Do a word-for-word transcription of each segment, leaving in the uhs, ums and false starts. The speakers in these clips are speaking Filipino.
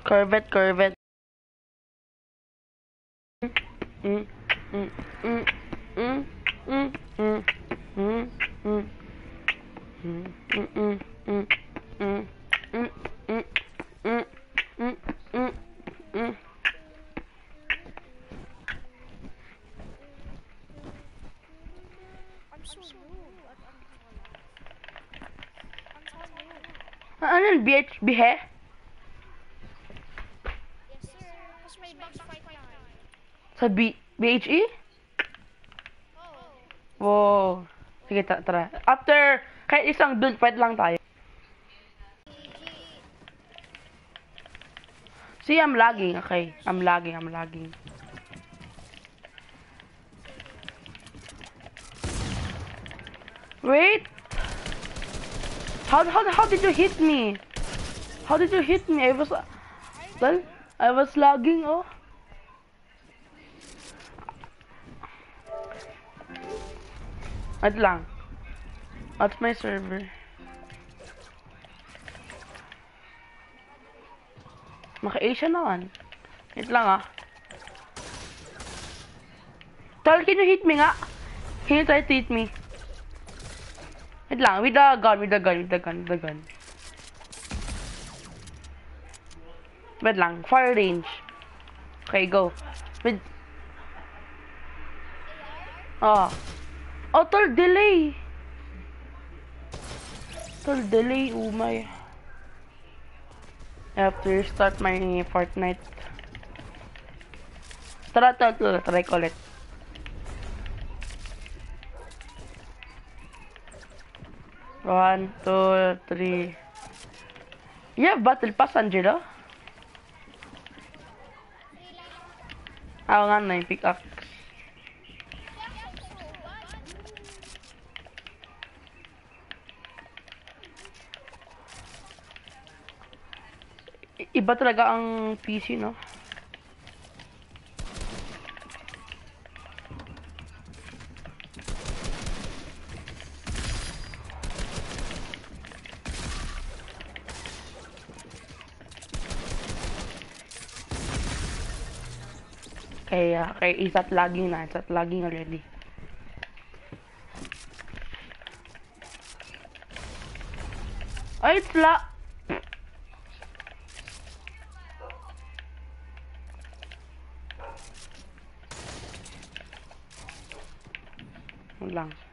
Corvette, Corvette. Mm, mm, mm, mm, mm, mm, mm, mm. Mm, mm, mm, mm, mm, mm, mm, mm, mm, mm, mm. I'm so noob at ANGELO. I'm so noob. Ano yun? B H? Bihe? Yes, sir. Cause my box fight time. Sa B BHE? Oh. Wow. Sige, ta tara. After, kahit isang build fight lang tayo. G. See, I'm lagging. Okay, I'm lagging, I'm lagging. Wait! How, how, how did you hit me? How did you hit me? I was... Well, I was lagging, oh. Wait lang. What's my server? Maka-Asia naman. Wait lang, ah. Tol, can you hit me nga? Can you try to hit me? Wait lang, with the gun, with the gun, with the gun, with the gun. Wait lang, fire range. Okay, go. With... Oh. Oh, tol, delay. Tol, delay, oh my. I have to restart my Fortnite. Tara, tara, tara, try ko ulit. One, two, three. You have battle pass, Angelo? Ako nga na yung pickaxe. Iba talaga ang P C, no? Kaya, kaya is that lagging na? Is that lagging already? Ay, it's la... lang.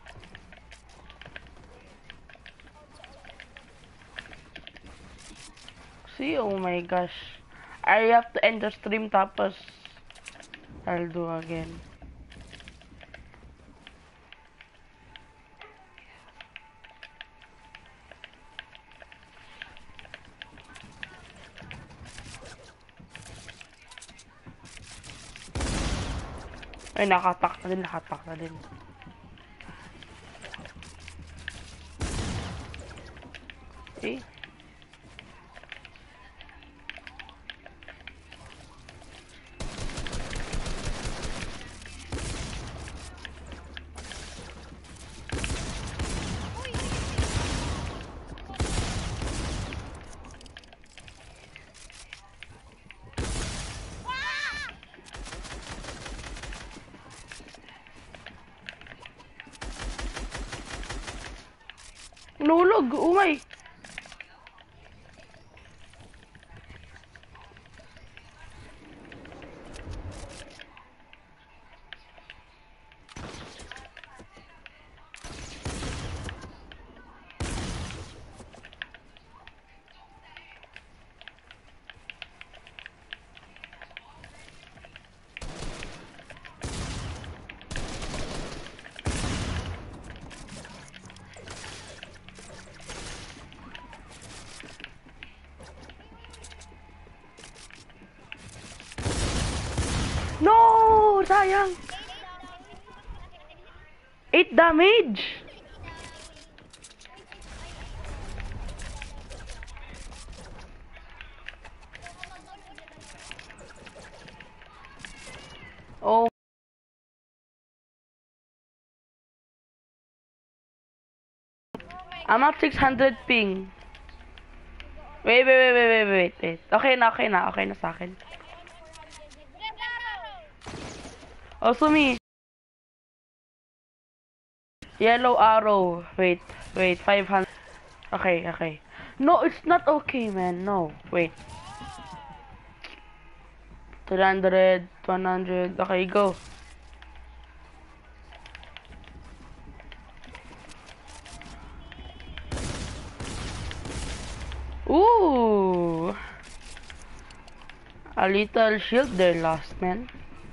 See, oh my gosh. I have to end the stream tapos I'll do again. Ay, nakatak na din, nakatak na din. See? Nulog, umay. No, sayang. eight damage. Oh. I'm at six hundred ping. Wait, wait, wait, wait, wait, wait, wait. Okay na, okay na, okay na sa akin. Red arrow. Also me. Yellow arrow. Wait, wait, five hundred. Okay, okay. No, it's not okay, man. No, wait. three hundred, one hundred. Okay, go. Ooh. A little shield there lost, man.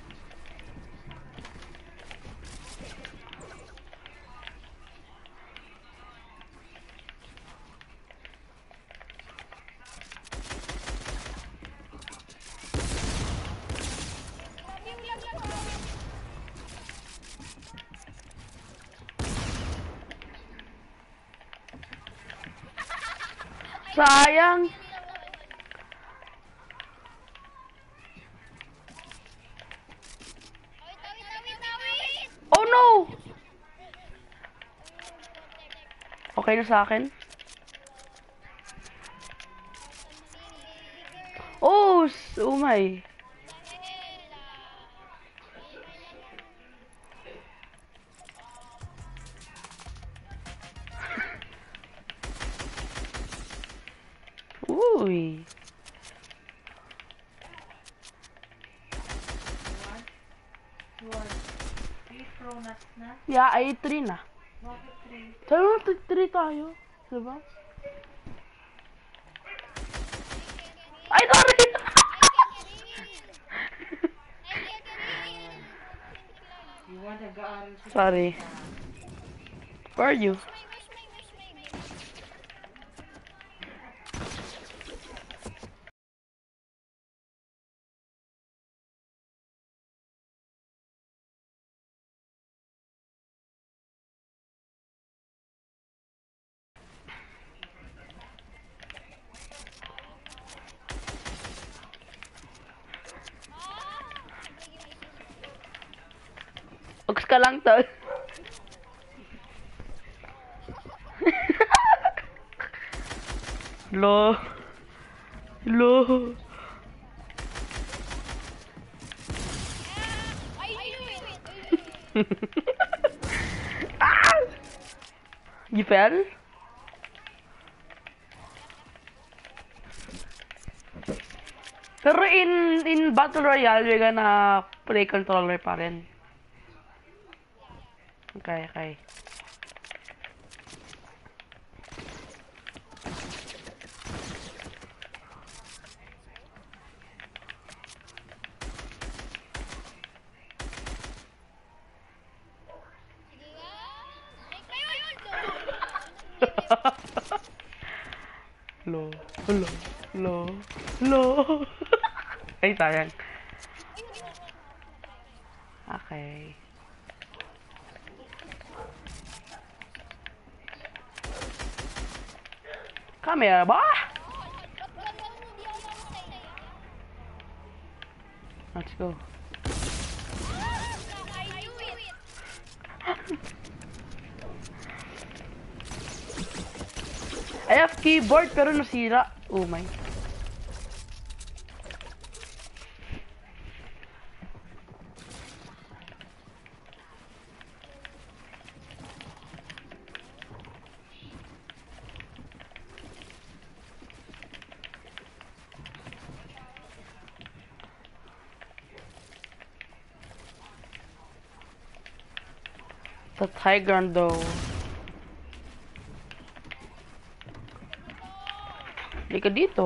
Sayang. Oh no! Okay na sa akin. Oh, oh my. Uy. Yeah, ay three na. Bakit three? Sabi mo, three tayo. Diba? Ay, sorry! Sorry. Where are you? Ox ka lang to. Lo. Lo. Ah! You fell? Pero in in Battle Royale, you're gonna play controller pa rin. Okay, okay. Lo, lo, lo, lo. Ay, sayang. Okay. Camera ba? Let's go. I have keyboard pero nasira. Oh my. That's high ground though. Hindi ka dito.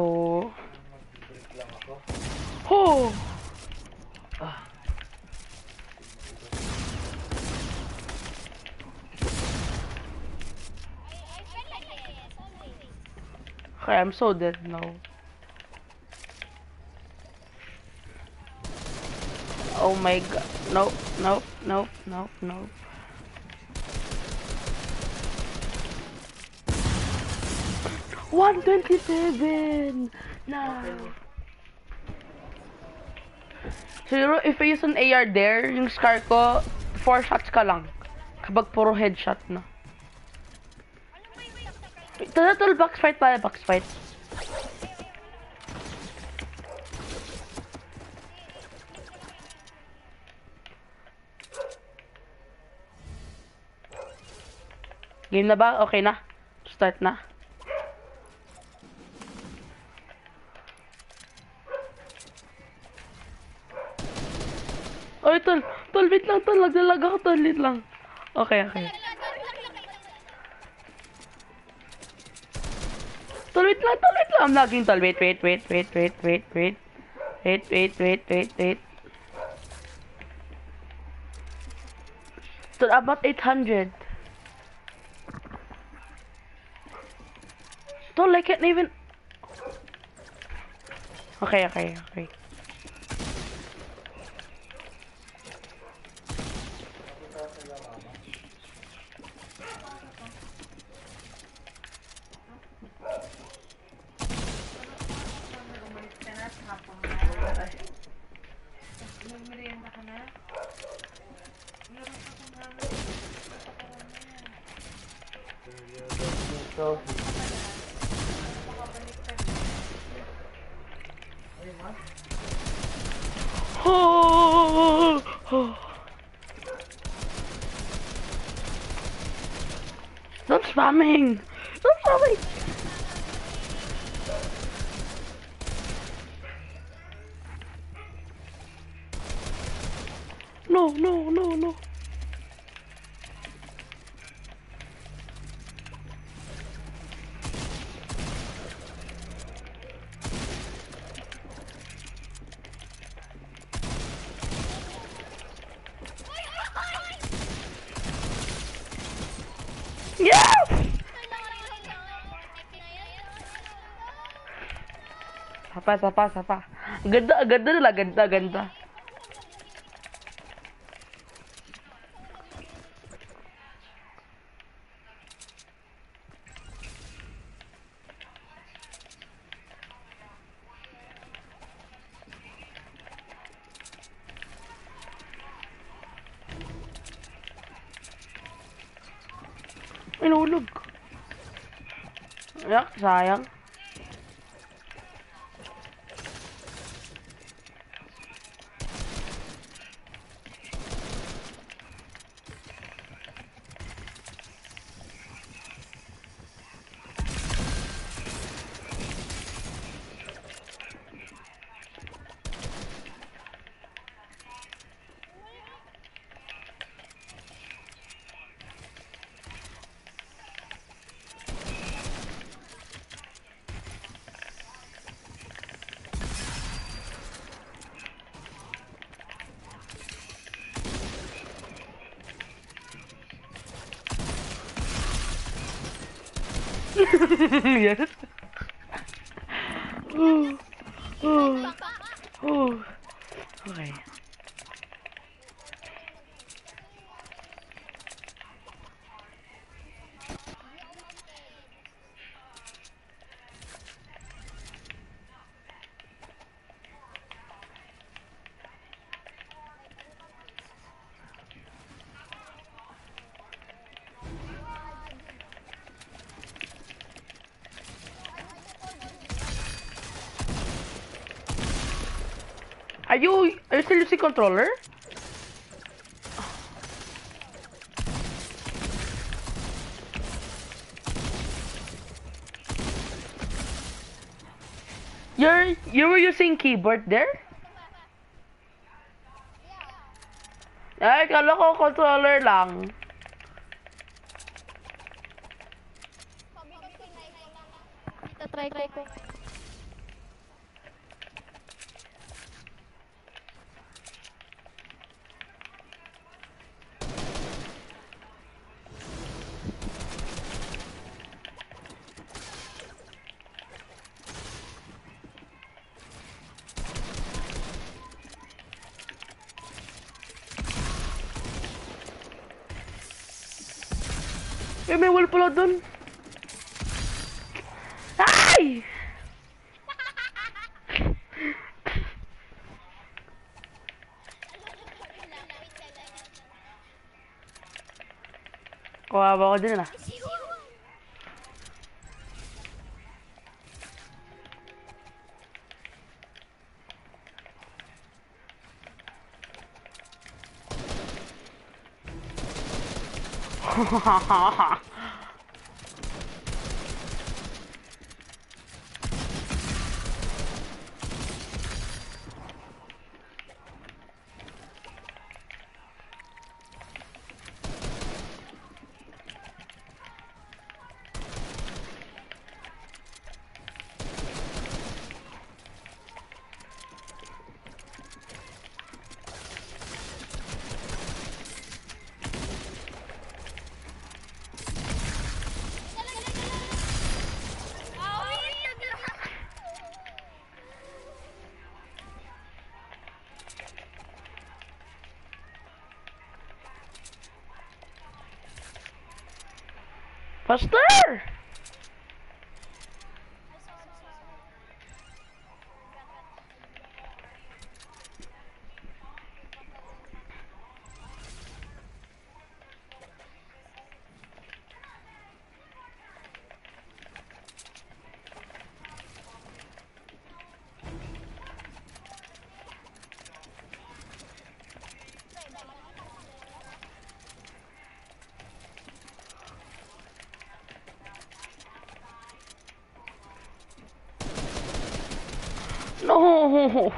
Oh! Ah. Okay, I'm so dead now. Oh my god. Nope, nope, nope, nope, nope. one twenty-seven! No! Siguro, if I use an A R there, yung scar ko, four shots ka lang. Kapag puro headshot na. Tara, tol, box fight tayo, box fight. Game na ba? Okay na. Start na. Oy, tol. Tol, wait lang, tol. Naglalag ako, tol. Wait lang. Okay, okay. Tol, wait lang, tol. Wait lang. I'm lagging, tol. Wait, wait, wait, wait, wait, wait, wait. Wait, wait, wait, wait, wait. Tol, about eight hundred. Tol, I can't even... Okay, okay, okay. Oh, oh. Stop spamming! Stop spamming! No, no, no, no. Yes! Sapa, sapa, sapa. Ganda, ganda nila, ganda, ganda. Ay, nahulog. Yak, sayang. Yes. Oh, oh, oh. Okay. Are you are you still using controller? You're you were using keyboard there? Ay, kala ko controller lang. Try ko. Eh, may wall pala dun. Ay! Kawawa ko din ah. Faster! No!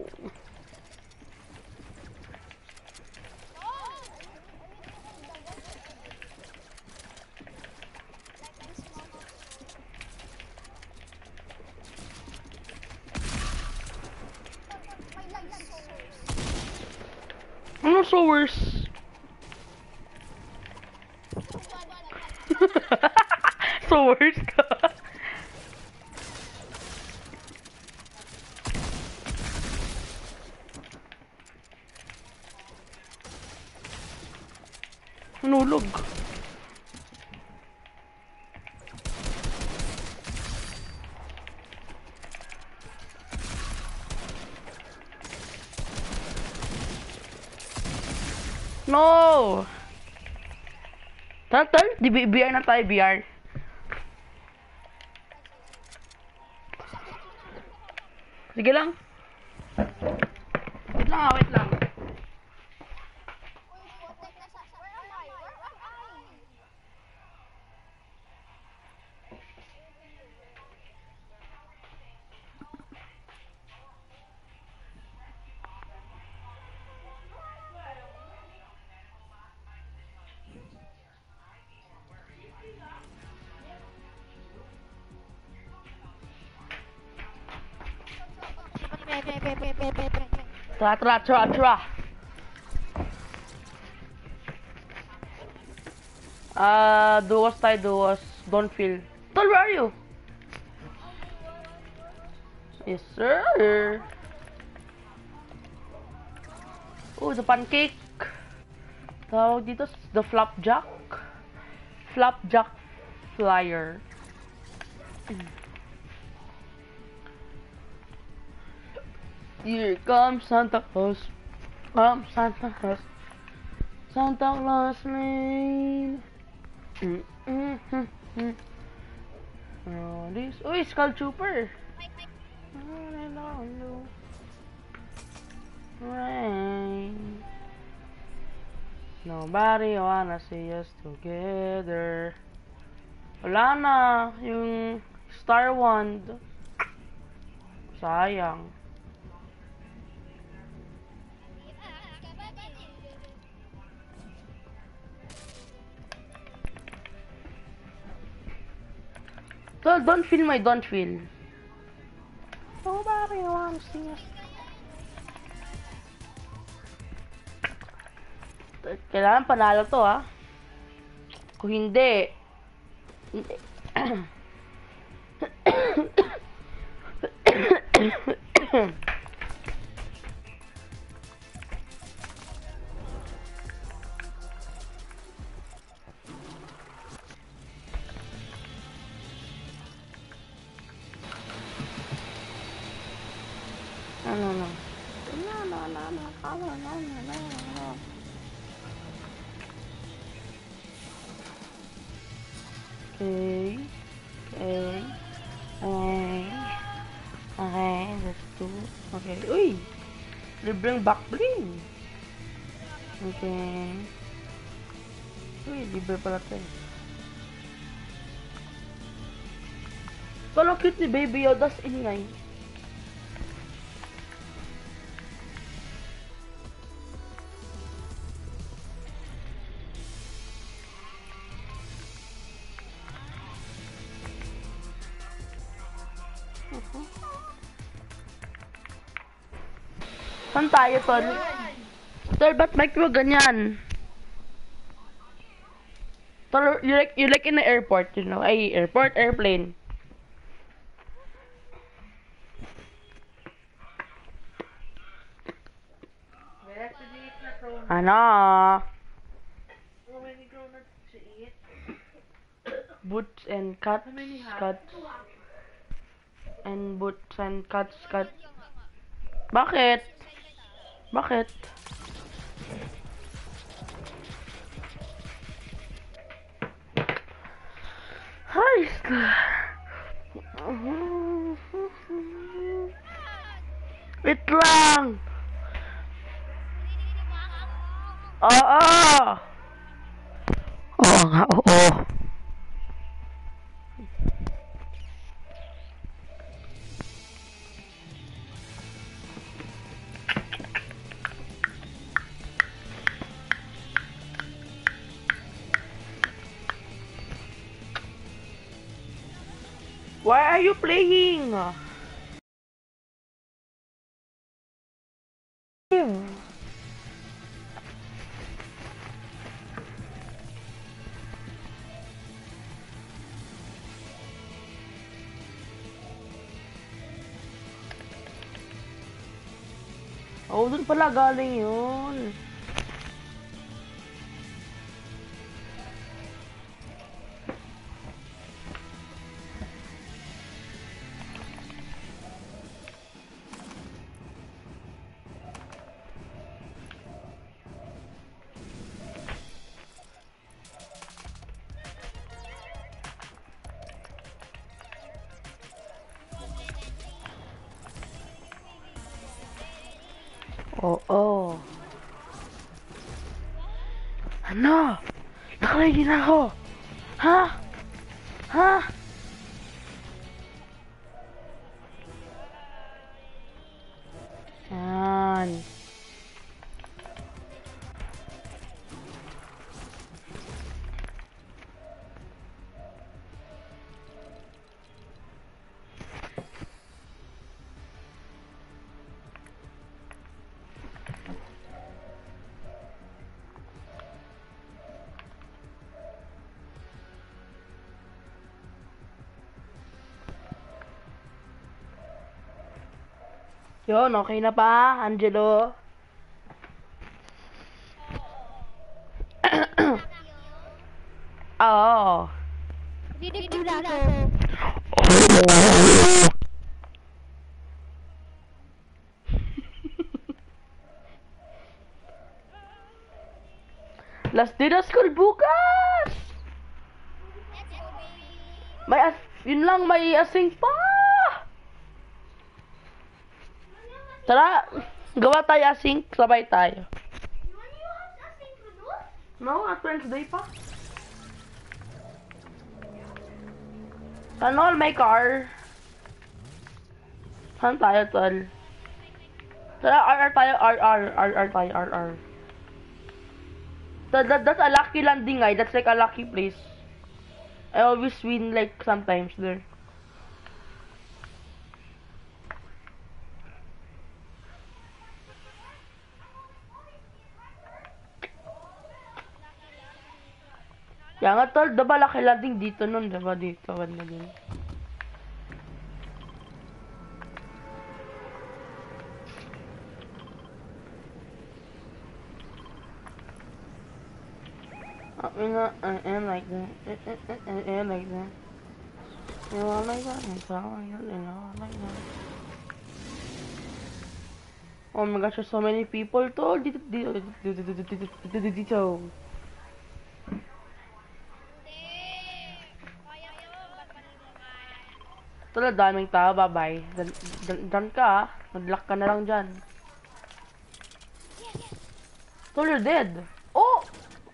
Ano so worse? So worse ka? Nulog. No! Tara, tara. Di B R na tayo, B R. Sige lang. Wait lang ah, wait lang. Tara, tara, tara, tara. Ah, uh, duos tayo, duos. Don't feel. Tol, where are you? Yes, sir. Oh, the pancake. Tawag dito, the flapjack. Flapjack flyer. Here comes Santa Claus. Come Santa Claus. Santa Claus Lane. Mm -mm -mm -mm. Oh, this. Uy, Skull Trooper. Rain. Nobody wanna see us together. Wala na yung Star Wand. Sayang. So, don't feel my don't feel. Nobody wanna see us. Kailangan panalo to ha. Kung hindi, hindi. No, no, no. No, no, no, no, no, no, no, no, no. Okay. Okay. Okay. Okay, let's do. Okay. Uy! Libreng back bling. Okay. Uy, libre pala ito eh. Parang cute ni Baby Yoda's ingay. Saan tayo, Tol? Tol, ba't bike mo ganyan? Tol, you like, you like in the airport, you know? Ay, airport, airplane. Ano? Boots and cuts, cuts. And boots and cuts, cuts. Bakit? Bakit? Ay, wait lang. Oo. Oo nga, oo. Why are you playing? Oh, dun pala galing yun. Oo. Oh, oh. Ano? Nakaready na ako. Ha? Ha? Yan. Yun, okay na pa, Angelo? Oo. Dinig mo na ako. Last day na school bukas! May as... Yun lang, may asing pa! Tara, gawa tayo async, sabay tayo. No, at Wednesday pa. Ano, my car? Saan tayo, tol? Tara, R R tayo, R R, R R tayo, R R. That, that, that's a lucky landing, guy. That's like a lucky place. I always win, like, sometimes there. Kaya nga tol, diba laki landing dito nun, diba dito, banda din. And like that, and like that. You know, like that, and so like that, you know, like that. Oh my gosh, there's so many people tol, dito, dito, dito, dito, dito, dito, dito. Tol, daming tao, bye-bye. Dyan ka, mag-lock ka na lang dyan. Tol, you're dead. Oh!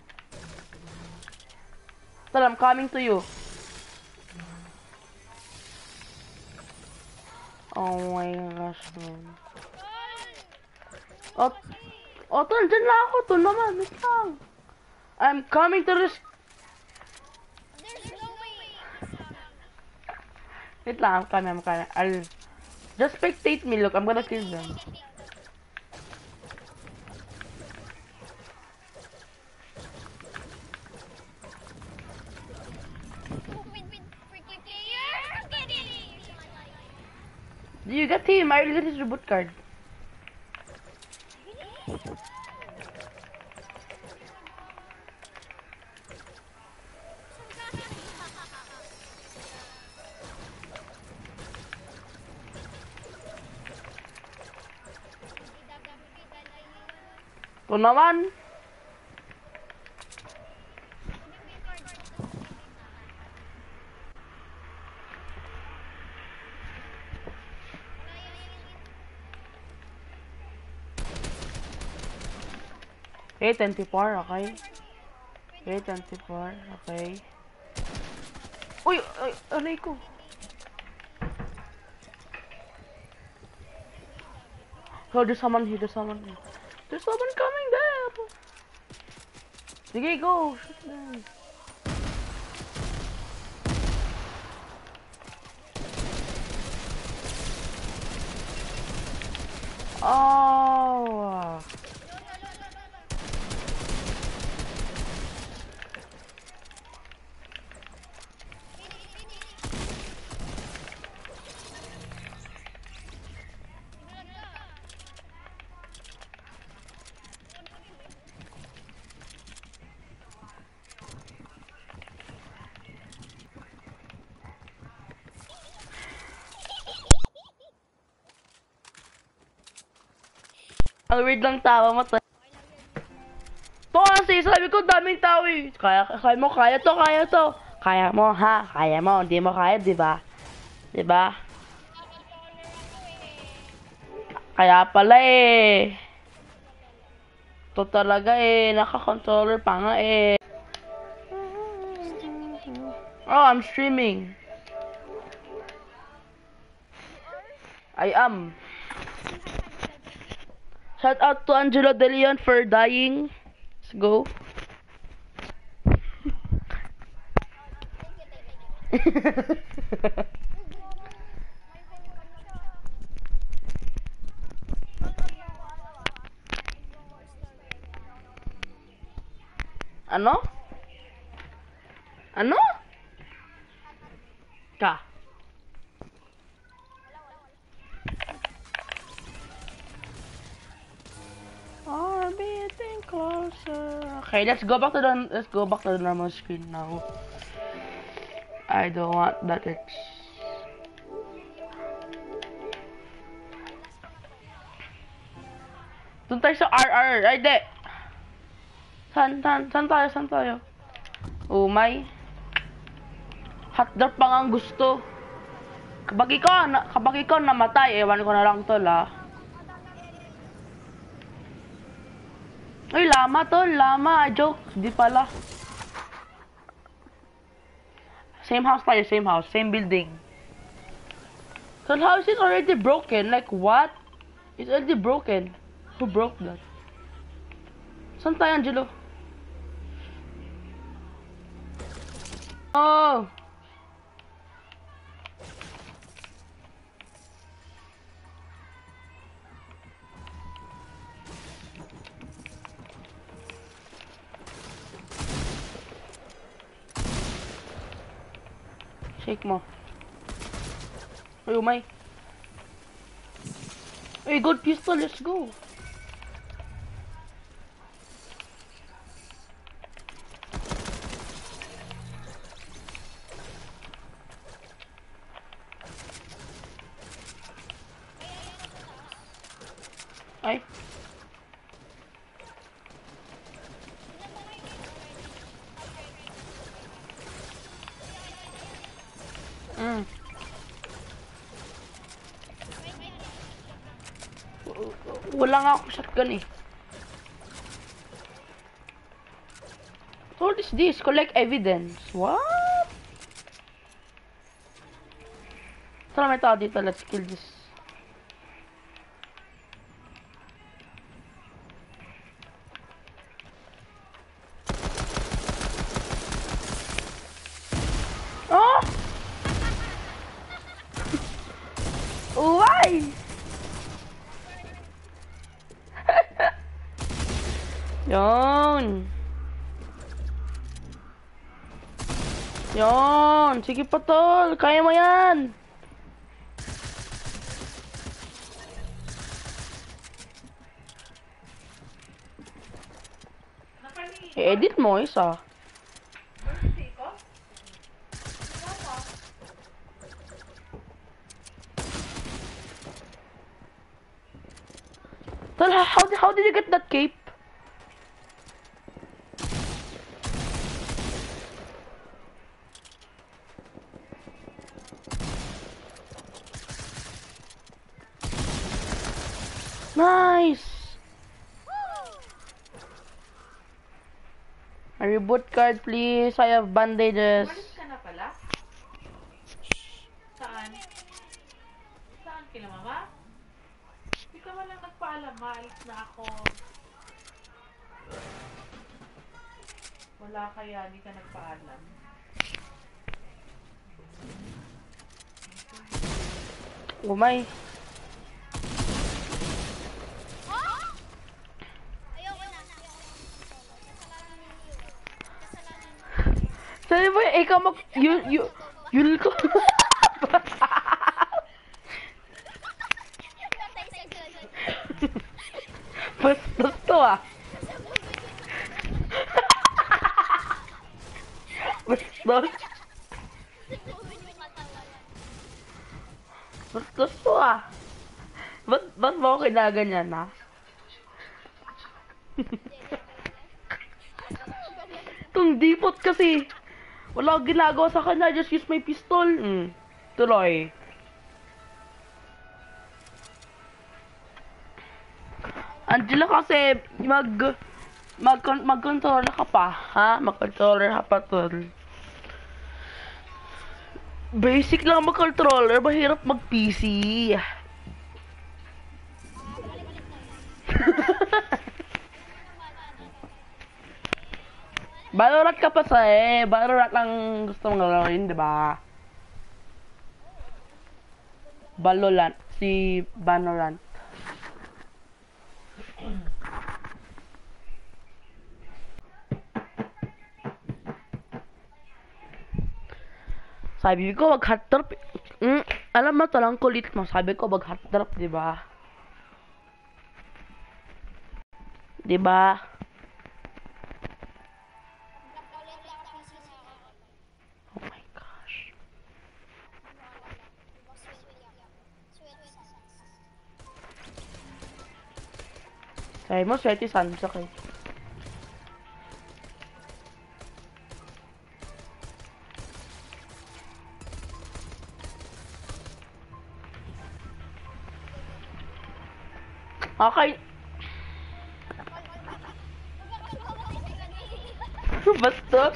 Tol, I'm coming to you. Oh my gosh, man. Oh, oh tol, dyan lang ako. Tol naman, wait lang. I'm coming to risk. Wait lang, I'm coming, I'm coming. I'll just spectate me, look, I'm gonna kill them. Do you get him? I will get his reboot card. Ito naman. Okay, twenty-four, okay. Okay, twenty-four, okay. Uy, ay, alay ko. Oh, there's someone here, there's someone here. There's someone coming there. Sige, go. Shoot them. Oh. Ang weird lang tawa mo to. To kasi sabi ko daming tao eh. Kaya, kaya mo, kaya to, kaya to. Kaya mo ha, kaya mo, hindi mo kaya, di ba? Di ba? Kaya pala eh. To talaga eh, naka-controller pa nga eh. Oh, I'm streaming. I am. Shout out to Angelo De Leon for dying. Let's go. Ano? Ano? Ka. Are getting closer. Okay, let's go back to the let's go back to the normal screen now. I don't want that it's Doon tayo sa R R, ay de. San, san, san tayo, san tayo? Oh my. Hotdog pa nga ang gusto. Kapag ikaw, na, kapag ikaw namatay, ewan ko na lang tol ah. Uy, lama tol, lama, joke, di pala. Same house tayo, same house, same building. So the house is already broken, like what? It's already broken. Who broke that? Saan tayo, Angelo? Oh! Shake mo. Ay, umay. Ay, good pistol, let's go. Ay. Mm. Wala nga ako shotgun eh. What is this? Collect evidence. What? Tara, may tao dito. Let's kill this. Oh! Why? Yon. Yon. Sige pa tol. Kaya mo yan. I-edit mo isa. Tol, how, how did you get that cape? Nice! A reboot card, please. I have bandages. Umalis ka na pala? Saan? Saan kila mama? Hindi ka wala nagpaalam. Maalis na ako. Wala kaya, hindi ka nagpaalam. Umay. Ayoko na. Kasalanan Sabi mo, ikaw mag... Yul... Yul... Yul ko. Bastos to ah. Bastos. Bastos to ah. Ba't, ba't mo ako kinaganyan ha? Itong dipot kasi. Wala akong ginagawa sa kanya. Just use my pistol. Mm. Tuloy. Angela kasi mag mag mag-controller ka pa, ha? Mag-controller ka pa tol. Basic lang mag-controller, mahirap mag-P C. Valorant ka pa sa eh. Valorant lang gusto mong gawin, di ba? Valorant. Si Valorant. Sabi ko, wag hot drop. Mm, alam mo, talang kulit mo. Sabi ko, wag hot drop, di ba? Di ba? Oh my gosh. Sabi mo, swerte sunsak eh. Okay. Bastos.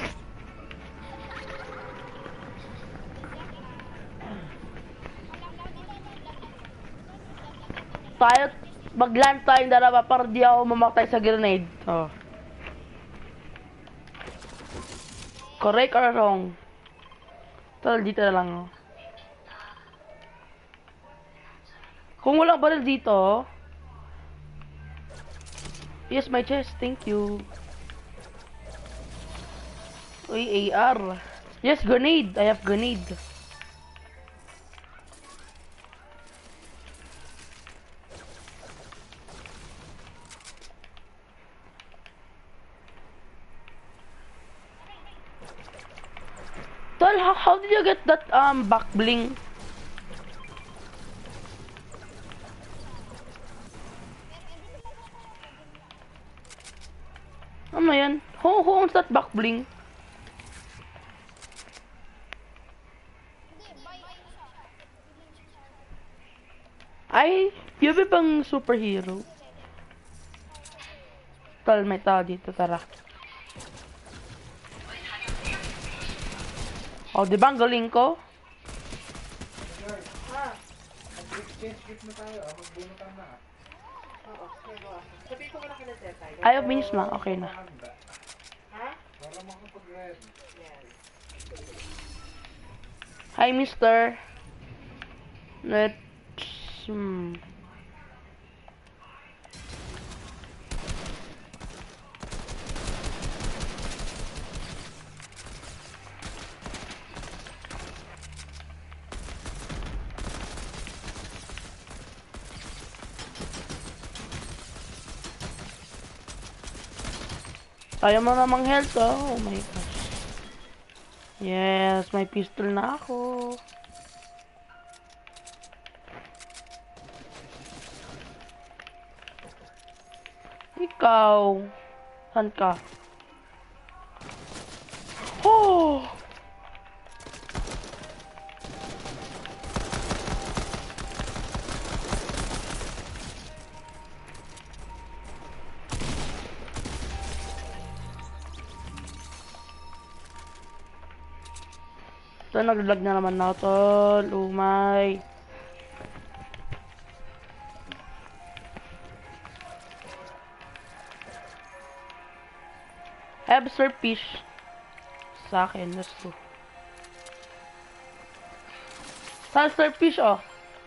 Tayo, mag-land tayong dalawa para di ako mamatay sa grenade. Oh. Correct or wrong? Tol, dito na lang. Oh. Kung walang baril dito, yes, my chest. Thank you. Uy, A R. Yes, grenade. I have grenade. Tol, how, how did you get that um back bling? Ano yan? Who, who owns that back bling? Ay, yun ba pang superhero? Tol, may tao dito, tara. Oh, di ba ang galing ko? Sabi ko na kina Teta. Ayaw, minis na. Okay na. Ha? Hi, mister. Let's... Hmm. Kaya mo namang health, oh. Oh my gosh. Yes, may pistol na ako. Ikaw. Saan ka? Oh! Ito, naglag na naman na tol. Umay. Have sir fish. Sa akin, let's go. Sa sir fish, oh.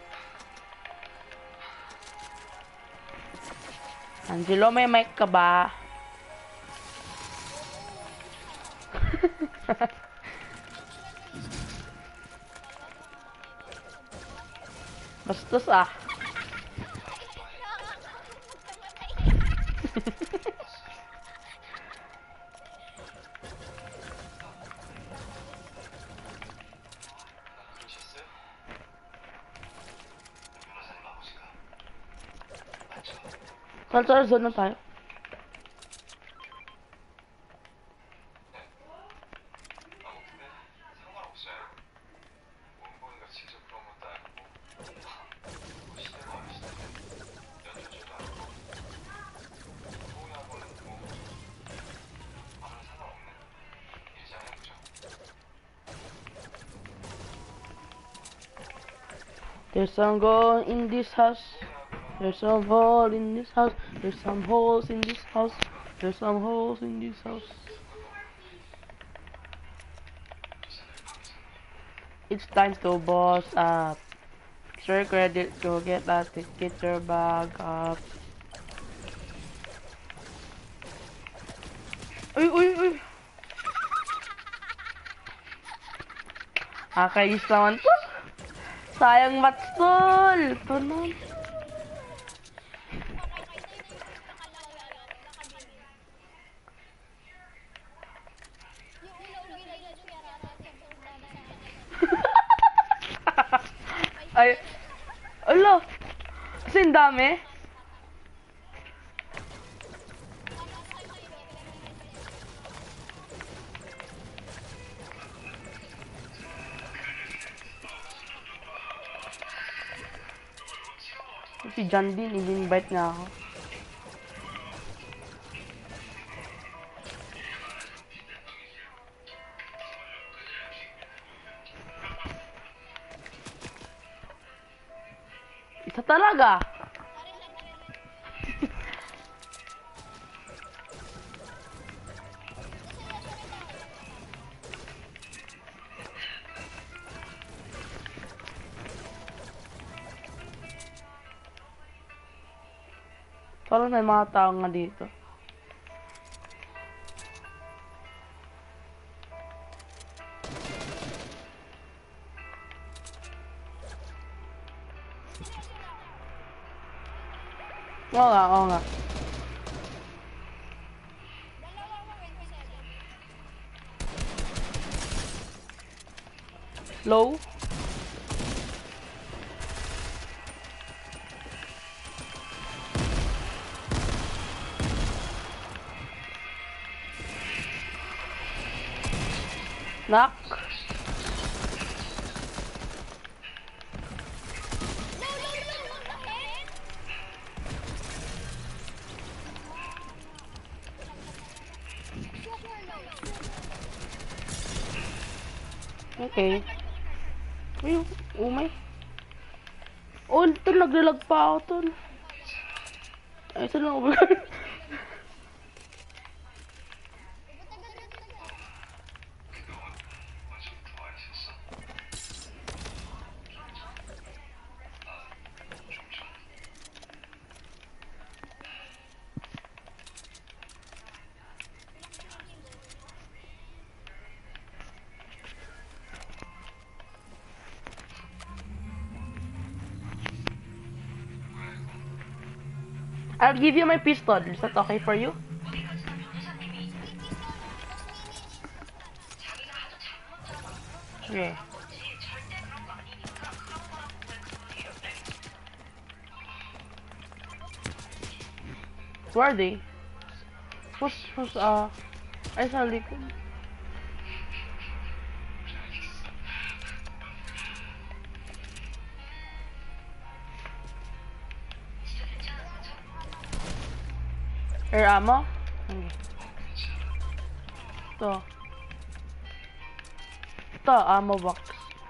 Angelo, may mic ka ba? Bastos ah. Sal, zone na tayo. There's some gold in this house. There's some hole in this house. There's some holes in this house. There's some holes in this house. It's time to boss up. Extra credit, go get that, get your bag up. Uy, uy, uy. Akayos naman to. Sayang mats tol. Tunon. Ay, ala, kasi ang dami. Si John din, i-invite nga ako. Isa talaga. Parang may mga tao nga dito. Oo nga, oo nga. Low. Knock. Okay. Uy, umay. Oh, ito naglalag pa ako tol. Ay, ito lang over. I'll give you my pistol. Is that okay for you? Okay. Where are they? Who's, who's, uh... Ay, sa likod. Air ammo? Okay. Ito. Ito, ammo box.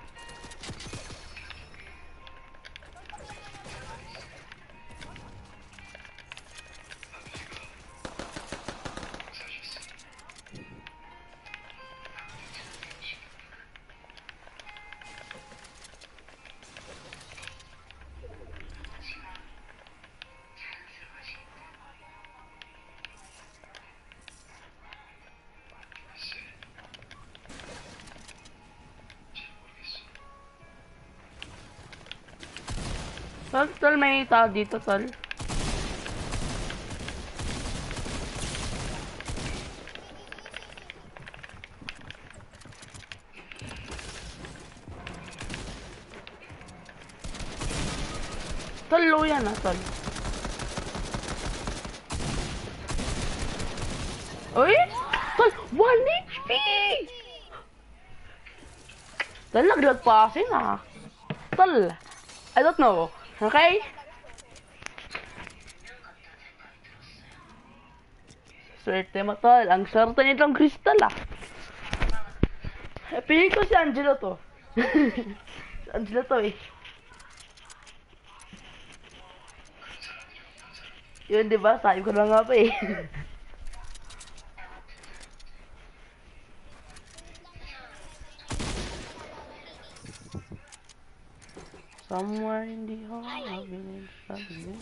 Tol, tol, may tao dito, tol. Tol, low yan ah, tol. Uy! Tol, one H P! Tol, naglag pa kasi na. Tol, I don't know. Okay? Swerte mo, tol. Ang swerte nitong crystal ah. Piling ko si Angelo to. Si Angelo to eh. Yun, di ba? Sabi ko na nga pa eh. Somewhere in the hall, I've been in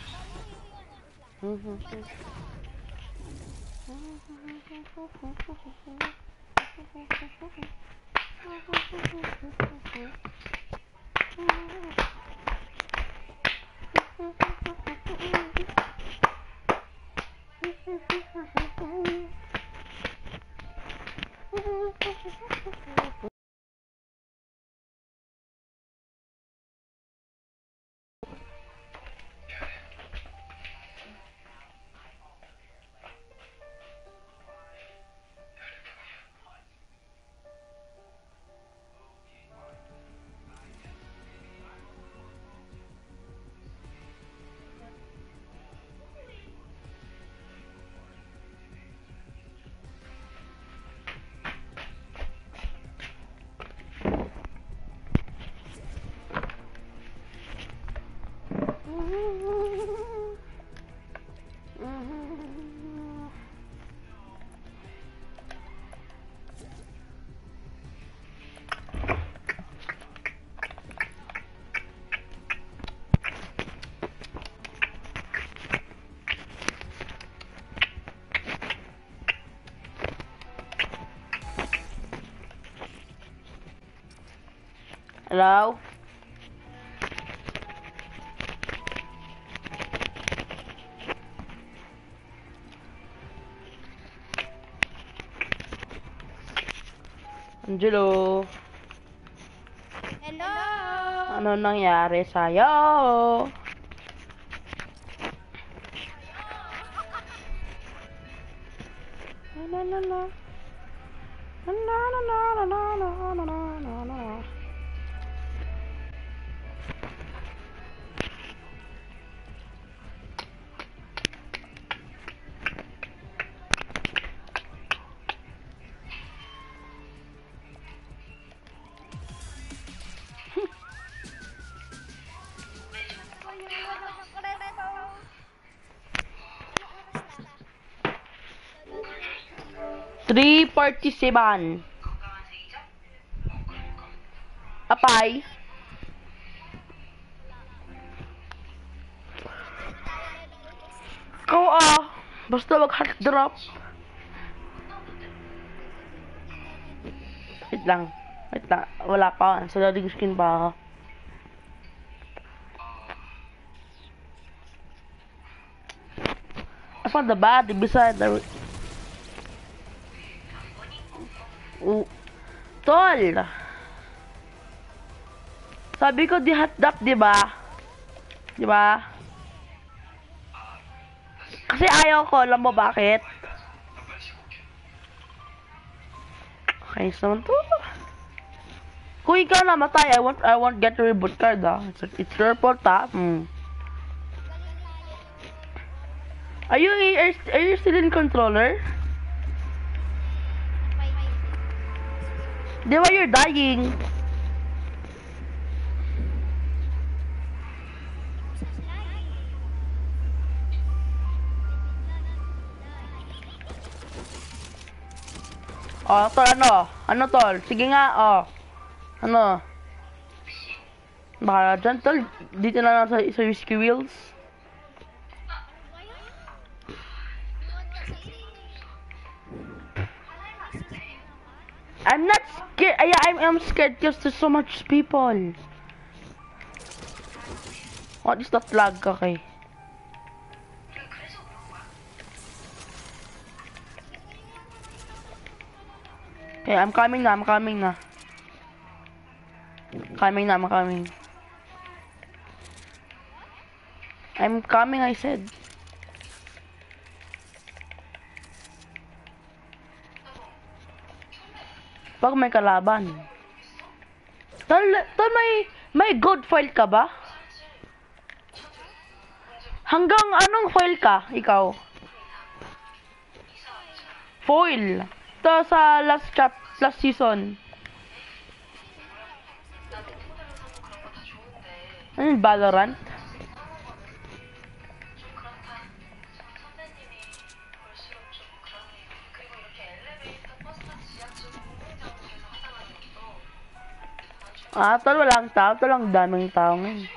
Hello? Angelo, Hello! ano nangyari sa'yo? La la la. La la la la la la la la la. three forty-seven. Apay. Ikaw ah. Basta wag hot drop. Wait lang. Wait lang. Wala pa. Sa loading screen pa ako. I found the body beside the... Uh, tol! Sabi ko di hot drop, di ba? Di ba? Kasi ayaw ko, alam mo bakit? Okay, so to. Kung ikaw namatay, I won't I won't get a reboot card ah. It's, it's your fault ah. Hmm. Are you are, are you still in controller? Di ba you're dying? Oh, tol, ano? Ano, tol? Sige nga, oh. Ano? Baka dyan, tol. Dito na lang sa, sa whiskey wheels. I'm not scared. Ay, I'm, I'm scared because there's so much people. What is that lag? Okay. Okay, I'm coming na, I'm coming na. Coming na, I'm coming. I'm coming, I said. Pag may kalaban. Tol, tol, may, may good foil ka ba? Hanggang anong foil ka, ikaw? Foil. Ito sa last chap, last season. Ano yung Valorant? Ah, tol, walang tao. Tol, ang daming tao ngayon.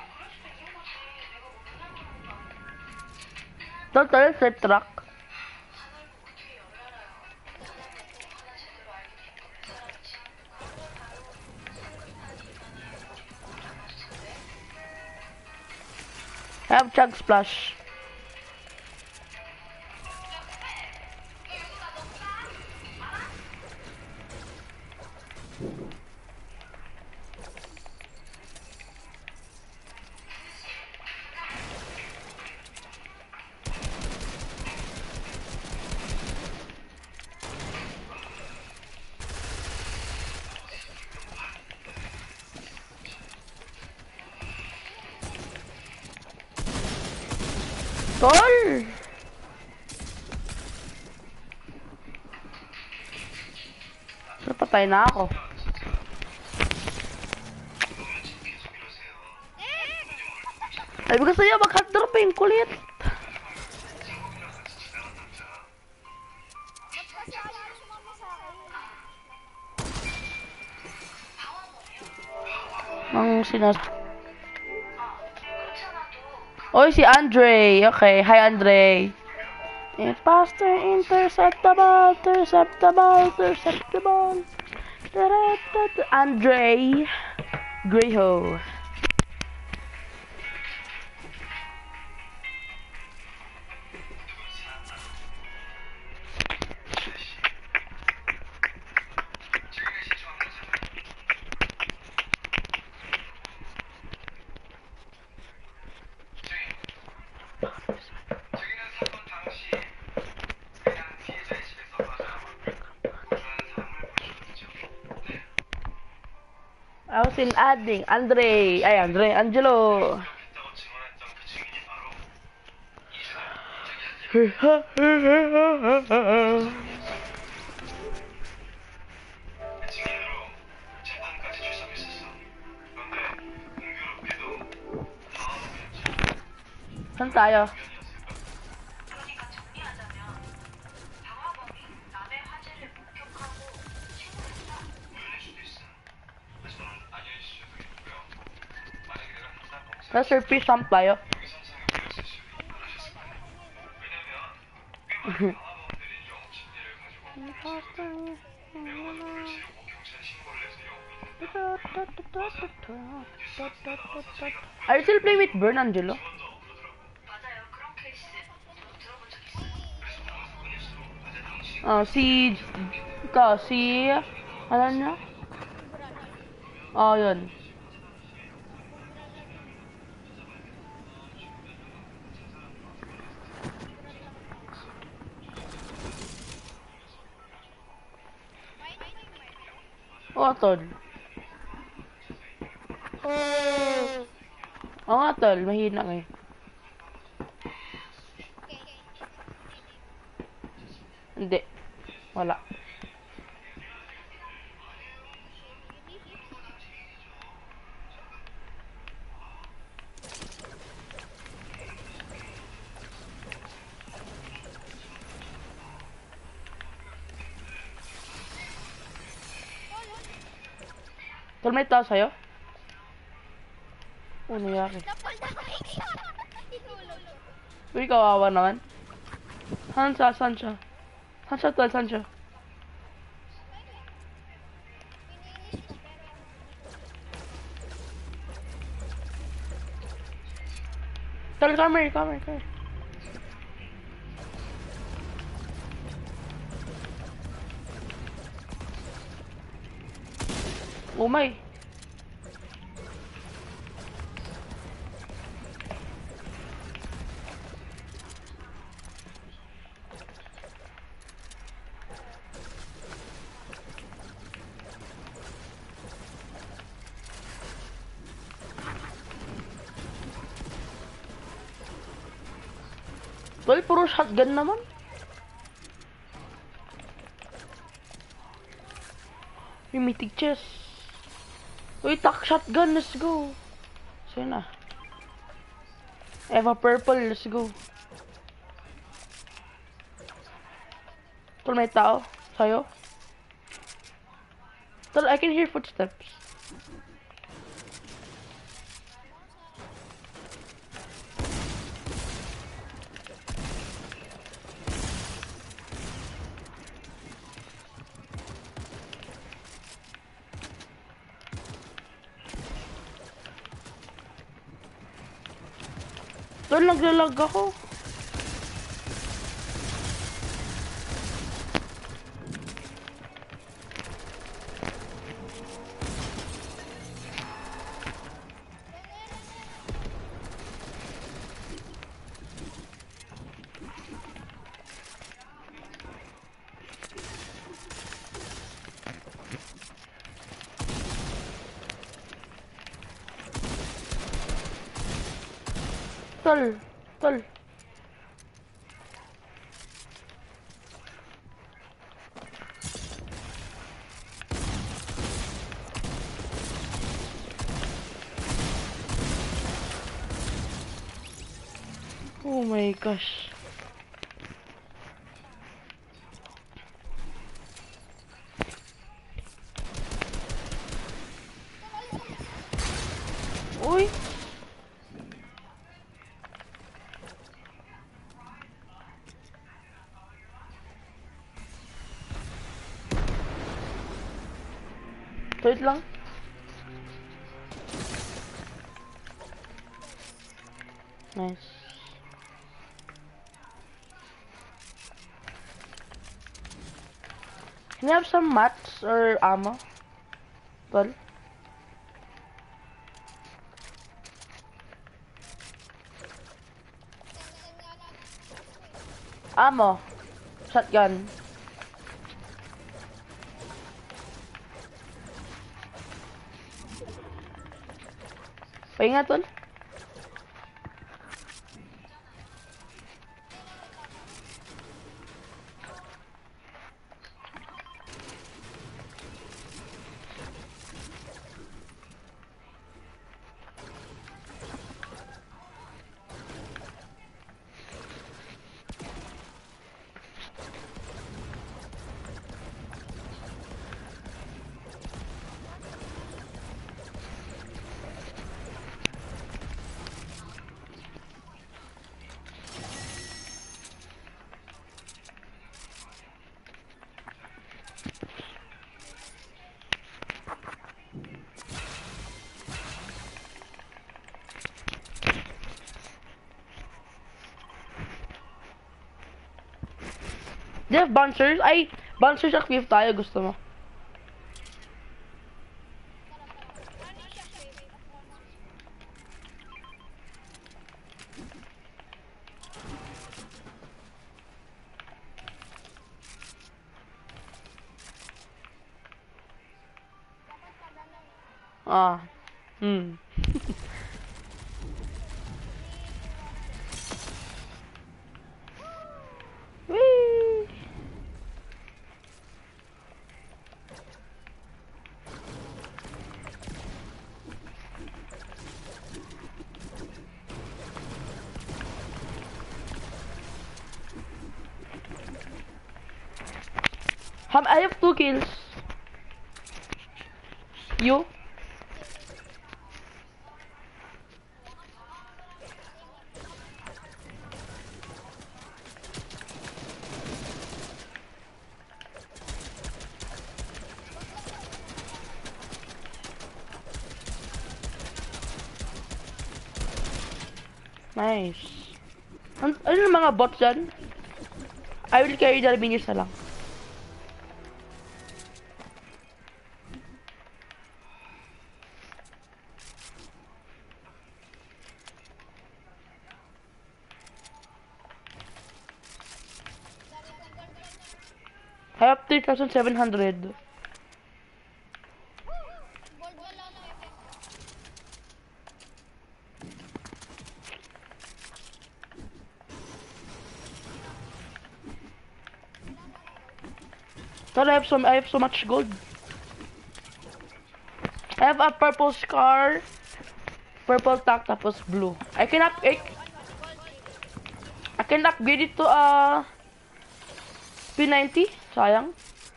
Tol, tol, safe truck. I have chug splash. Tol! Napatay na ako. Sabi ko sa'yo, mag-hot yung kulit. Ang sinas... Oy, si Andre. Okay, hi Andre. Imposter, interceptable, interceptable, interceptable. Andre Greyho. I was in adding Andre, ay Andre, Angelo. Saan tayo? Nasa fish hump tayo. Are you still playing with Burn, Angelo? Oh, si... Ikaw, si... Ano niya? Oh, yun. Oh, tol. Oo nga, tol. Mahina eh. Hindi. Wala. Tol, may tao sa'yo? Oh, nangyari. Napal na kayo. Tinulog ko. Uy, kawawa naman. Saan siya? Saan siya? Saan siya, tol? Saan siya? Finish ko pero Tol, come here, come here, come here. Oh my. Tol, puro shotgun naman. May mythic chest. Uy, tak shotgun, let's go. Sa'yo na. Eva purple, let's go. Tol, may tao. Sa'yo. Tol, I can hear footsteps. Tol, naglalag ako. Tol, tol. Oh my gosh. Uy. Wait lang. Nice. Can you have some mats or ammo? Tol? Ammo. Shotgun. Pahinga, tol. Do you have bouncers? Ay, bouncers equip tayo. Gusto mo? ano siya favorite of monsters? Dapat pa ganun. Ah. Hmm. Whee! Have I have two kills. You? Nice. An ano yung mga bots dyan? I will carry the minis na lang. I have three thousand seven hundred. Gold wala na effect. But I have so I have so much gold. I have a purple scar, purple tack, tapos blue. I can up I, I can upgrade it to uh P ninety. Sayang.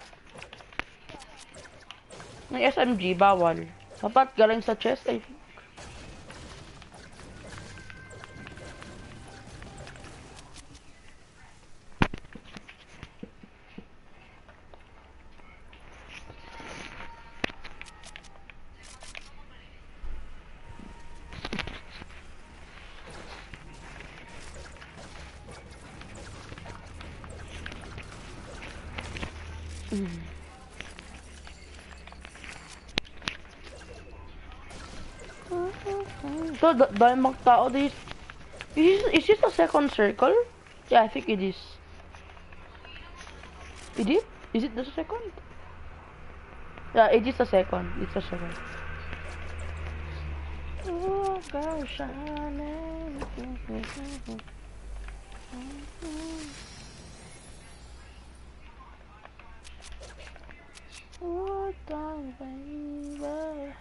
Ng S M G bawal. Dapat galing sa chest I think. So, the diamond tao, this is is this a second circle? Yeah, I think it is. Is it? Is it the second? Yeah, it is the second. It's the second. Oh, girl, shining. Oh, darling, baby.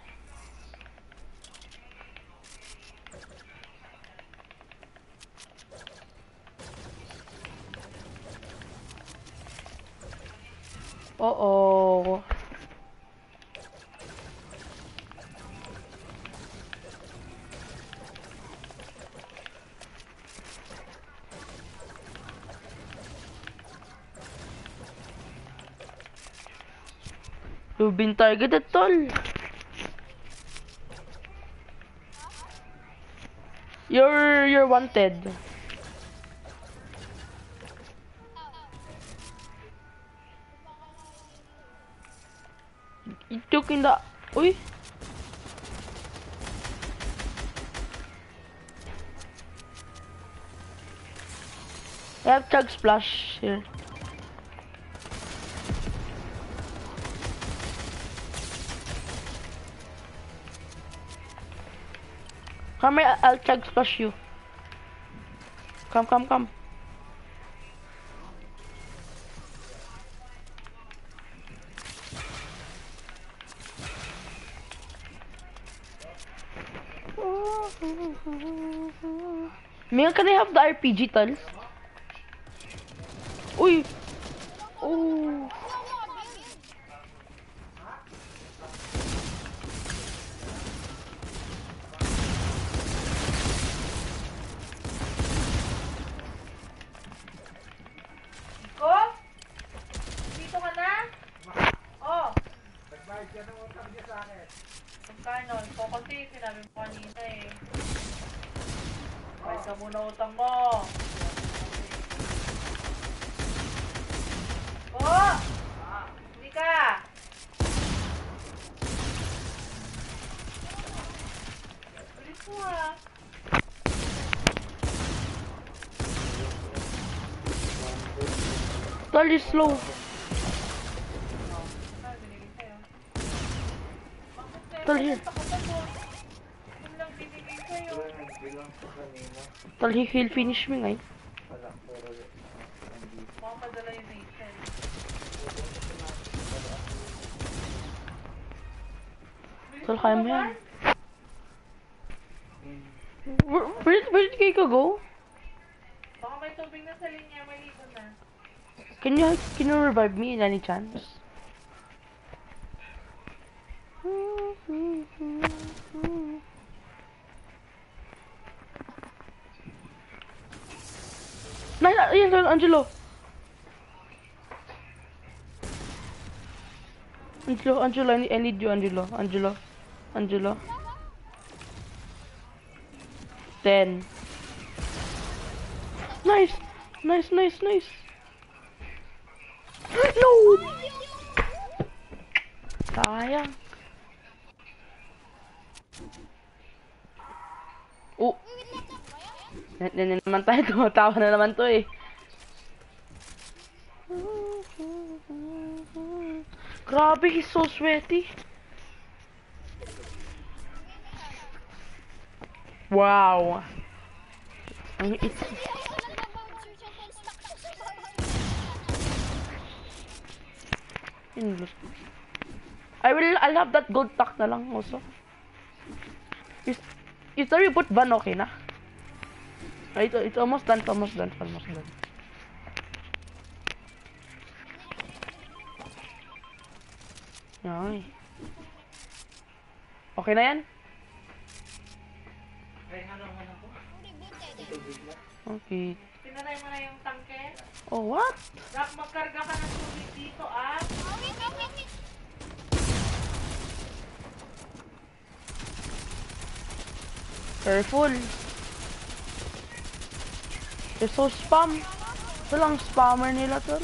Uh-oh. You've been targeted, tol. You're you're wanted. You took in the uy. I have chug splash here. Come here, I'll chug splash you. Come, come, come. Mia, can I have the R P G, tol? Uy! Oh! Ko? Dito ka na? Oh. Nagbayad ka ng utang niya sa akin. Magkano? Ikaw kasi sinabi mo kanina eh. Bayad ka muna utang mo. Oh! Hindi ka! Ulit mo ah. Tol, is slow. Ah, binigay sa'yo. Bakit Tol, sa'yo? here. Takot ako. Yun lang binigay sa'yo. Bilang ko kanina. Tol, he- he'll finish me, ngay. Wala, pero nandito. Makapadala yung Nathan. Tol, kaya mo yan. Where, where, where did Keiko go? Baka may tubig na sa linya, maligo na. Can you can you revive me in any chance? Nice, yes, Angelo. Angelo, Angelo, I need, I need you, Angelo, Angelo, Angelo. Ten. Nice! Nice, nice, nice! No! Sayang. Oh! Yan, yan, yan naman tayo. Tumatawa na naman to eh. Grabe, he's so sweaty. Wow. Ang it's I will I'll have that gold tack na lang also. Is is the reboot ban okay na? Ah, It's, it's almost done, it's almost done, it's almost done. Ay. Okay na yan? Ay, ano mo na po? Okay. Tinanay mo na yung tangke? Oh, what? Dak, magkarga ka ng tubig dito, ah. Careful. They're so spam. Ito lang spammer nila tol.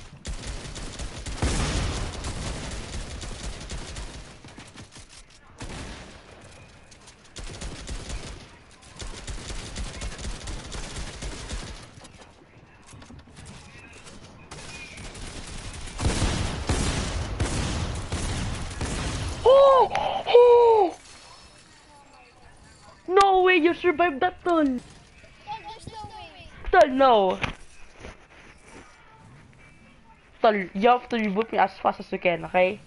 Oh! Oh! No way you survived that tol. Tol, no. Tol, you have to reboot me as fast as you can, okay?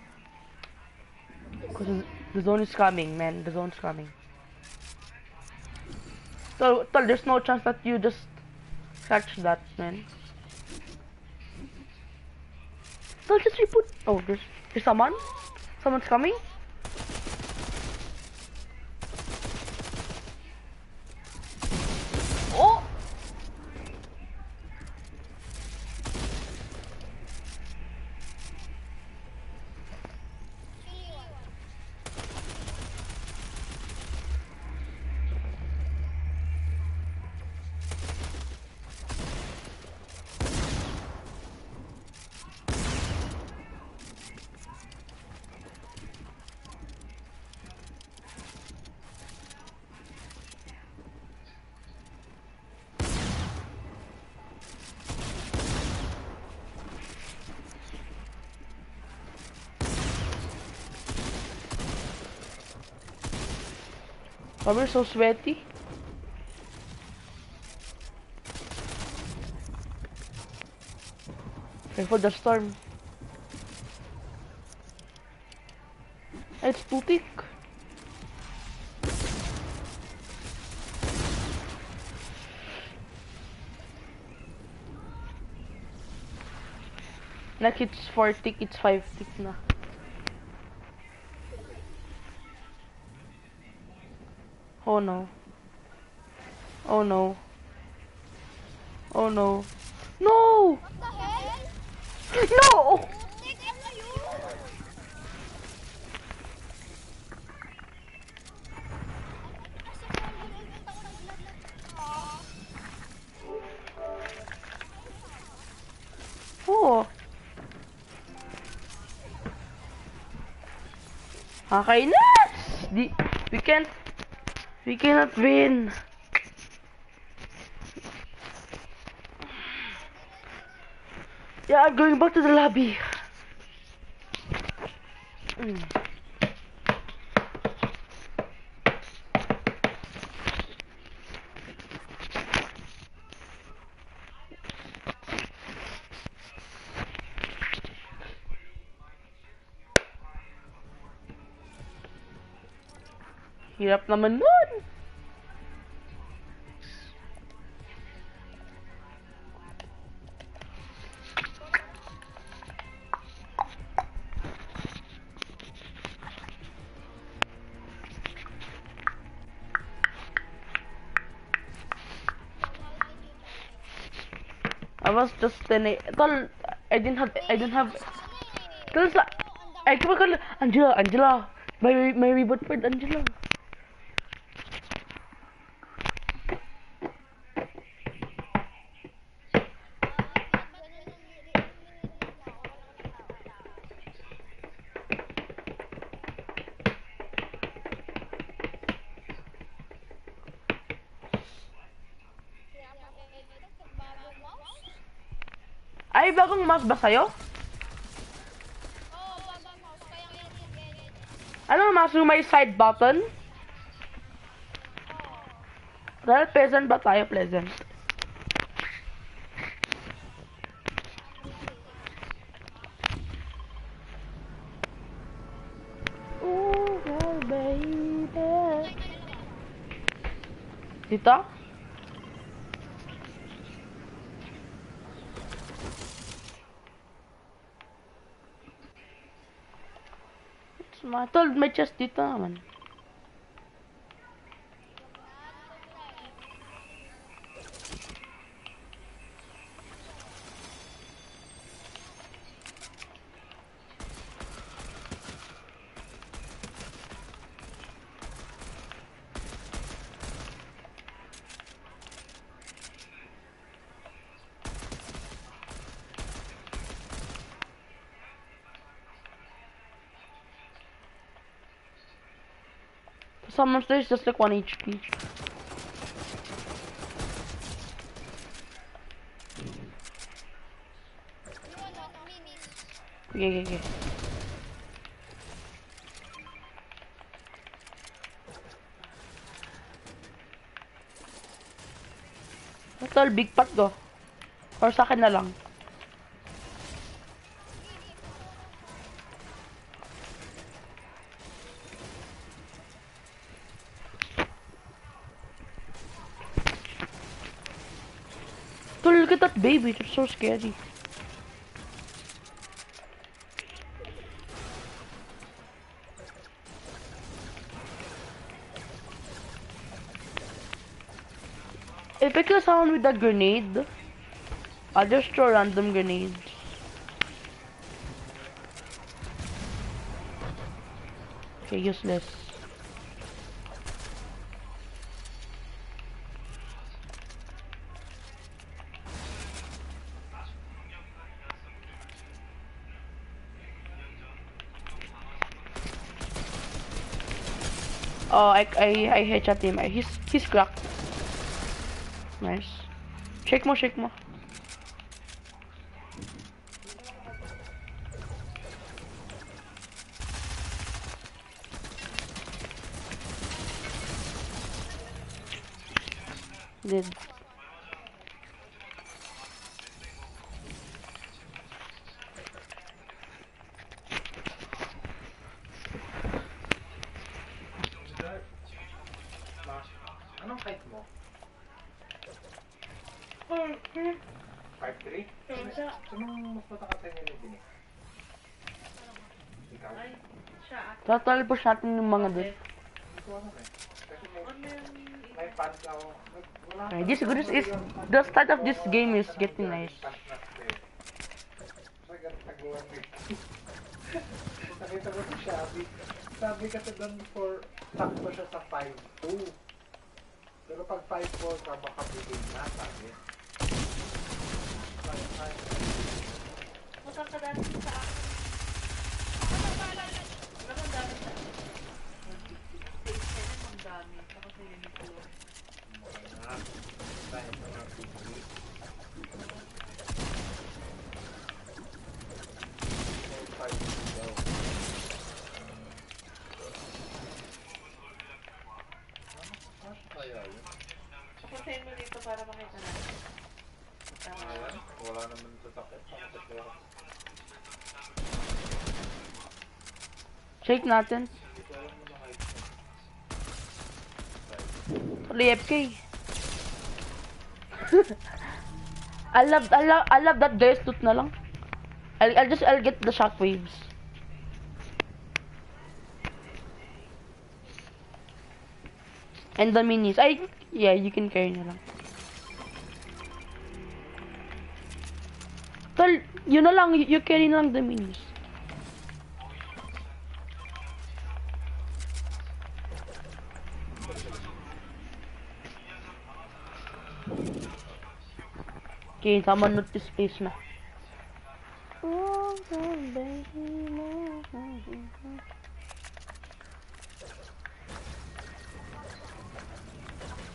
Because the zone is coming, man. The zone is coming. Tol, tol, there's no chance that you just catch that, man. Tol, just reboot. Oh, there's, there's someone? Someone's coming? Oh! Why we're so sweaty? Careful the storm. It's too thick. Like it's four thick, it's five thick na. Oh no. Oh no. Oh no. No! No! Oh. Okay, next! Di, we can't, we cannot win. Yeah, I'm going back to the lobby. Mm. Hirap naman nun. I was just ten. Tol, I didn't have. I didn't have. Tol, sa. Ay, kapag Angela, Angela. My my reboot for Angela. May bagong mouse ba sa'yo? Oo, bagong mouse. Kaya ngayon i-edit. Ano mouse yung may side button? Oo. Dahil pleasant ba tayo? Pleasant. Ooh, girl, baby. Online dalawa. Dito? Tol, may chest dito naman. Some monsters just like one H P. Yung ano, minis. Okay, okay, okay. Tol, big pot go. Or sa akin na lang. Tol, look at that baby. It's so scary. If I kill someone with a grenade, I'll just throw random grenades. Okay, useless. Oh, I I I headshot him. He's he's cracked. Nice. Shake mo, shake mo. Did. Anong height mo? five three? Anong mas matakas sa'yo nila din eh? Ikaw? Ay, siya. Total push natin yung mga dun. Hindi ko alam eh. Kasi may, Ano yung... may pants ako. Wala Okay, this good is, is the start of this game is getting nice. Taguan eh. Nakita ko sa Shopee. Sabi kasi doon for sakto siya sa five two. Pero pag five four ka, baka bigay na, sabi. five five. Matang ka dati sa akin. Ano ba lang? Ano ang dami sa akin? Ang dami. Ako sa uniform. Mga dahil sa mga bigay. four five two daw. Ano kaya yun? Papuntahin mo dito para makita natin. Tama. Ayan, wala naman sa takip. Ano sa kaya? Shake natin. Hindi ko alam yung height mo. Tuloy F K. I love, I love, I love that guy's tooth na lang. I'll, I'll just, I'll get the shockwaves. And the minis. I, yeah, you can carry na lang. Tol, yun na lang, you, you carry na lang the minis. Okay, someone note this place na.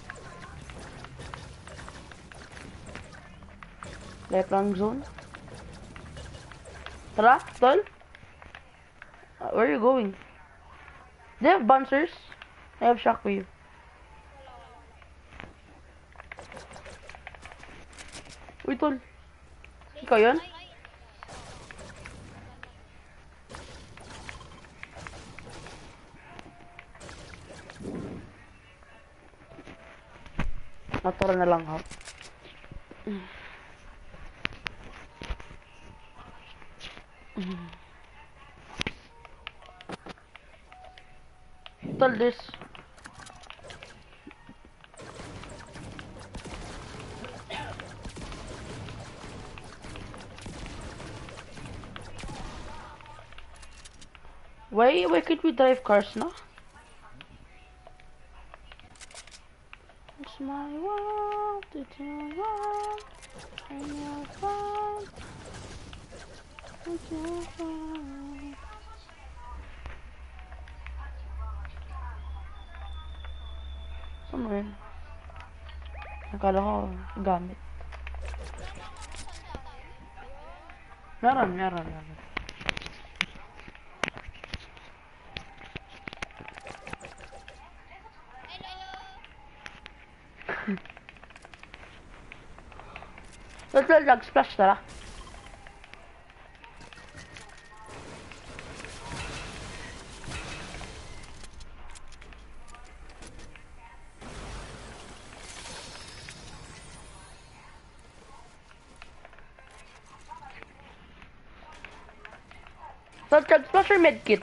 Left wrong zone. Tara, tol. Uh, where are you going? Do you have bouncers? I have shockwave. Uy, tol. Ikaw yun? Natural na lang ha. Tol, this. Why, why can't we drive cars now? It's my world, it's my world, and your world, it's your world. Saan mo yun? Nakala ko gamit. Meron, meron, meron. Let's let lag splash tara. Let's lag splash or medkit?